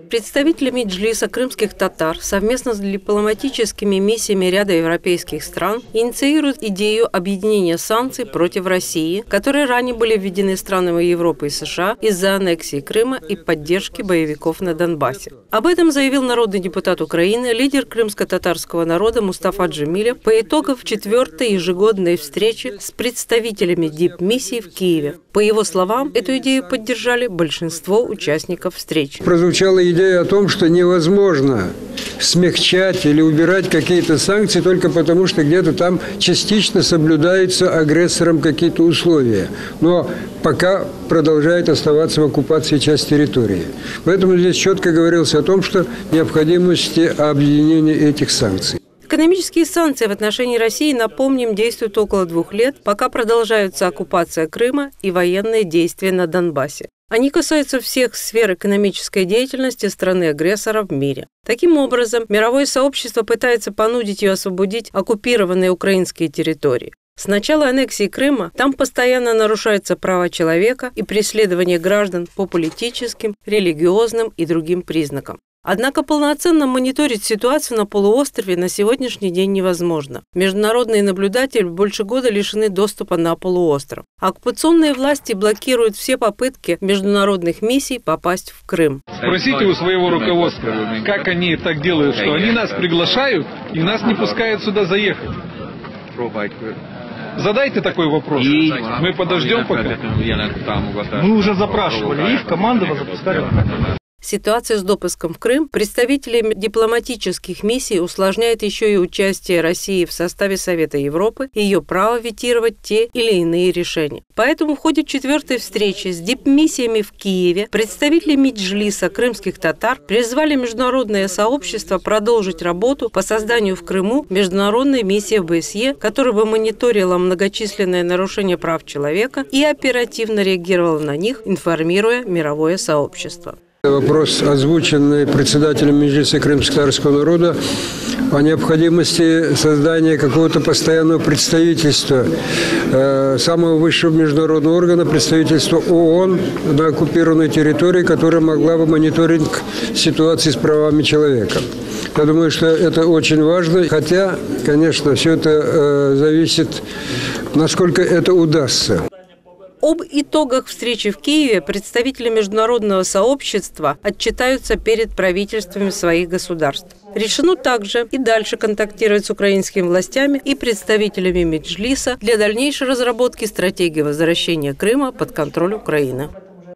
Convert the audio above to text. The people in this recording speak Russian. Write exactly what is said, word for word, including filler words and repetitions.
Представители Меджлиса крымских татар совместно с дипломатическими миссиями ряда европейских стран инициируют идею объединения санкций против России, которые ранее были введены странами Европы и США из-за аннексии Крыма и поддержки боевиков на Донбассе. Об этом заявил народный депутат Украины, лидер крымско-татарского народа Мустафа Джемилев по итогам четвертой ежегодной встречи с представителями дипмиссии в Киеве. По его словам, эту идею поддержали большинство участников встречи. Прозвучала идея о том, что невозможно смягчать или убирать какие-то санкции только потому, что где-то там частично соблюдаются агрессором какие-то условия. Но пока продолжает оставаться в оккупации часть территории. Поэтому здесь четко говорилось о том, что необходимости объединения этих санкций. Экономические санкции в отношении России, напомним, действуют около двух лет, пока продолжаются оккупация Крыма и военные действия на Донбассе. Они касаются всех сфер экономической деятельности страны-агрессора в мире. Таким образом, мировое сообщество пытается понудить ее освободить оккупированные украинские территории. С начала аннексии Крыма там постоянно нарушаются права человека и преследование граждан по политическим, религиозным и другим признакам. Однако полноценно мониторить ситуацию на полуострове на сегодняшний день невозможно. Международные наблюдатели больше года лишены доступа на полуостров. Оккупационные власти блокируют все попытки международных миссий попасть в Крым. Спросите у своего руководства, как они так делают, что они нас приглашают и нас не пускают сюда заехать. Задайте такой вопрос. И мы подождем пока. Мы уже запрашивали их, команду запускали. Ситуацию с допуском в Крым представителями дипломатических миссий усложняет еще и участие России в составе Совета Европы и ее право ветировать те или иные решения. Поэтому в ходе четвертой встречи с дипмиссиями в Киеве представители Меджлиса крымских татар призвали международное сообщество продолжить работу по созданию в Крыму международной миссии о бэ эс е, которая бы мониторила многочисленные нарушения прав человека и оперативно реагировала на них, информируя мировое сообщество. Вопрос, озвученный председателем Меджлиса крымско-татарского народа, о необходимости создания какого-то постоянного представительства, э, самого высшего международного органа, представительства ООН на оккупированной территории, которая могла бы мониторинг ситуации с правами человека. Я думаю, что это очень важно, хотя, конечно, все это э, зависит, насколько это удастся. Об итогах встречи в Киеве представители международного сообщества отчитаются перед правительствами своих государств. Решено также и дальше контактировать с украинскими властями и представителями Меджлиса для дальнейшей разработки стратегии возвращения Крыма под контроль Украины.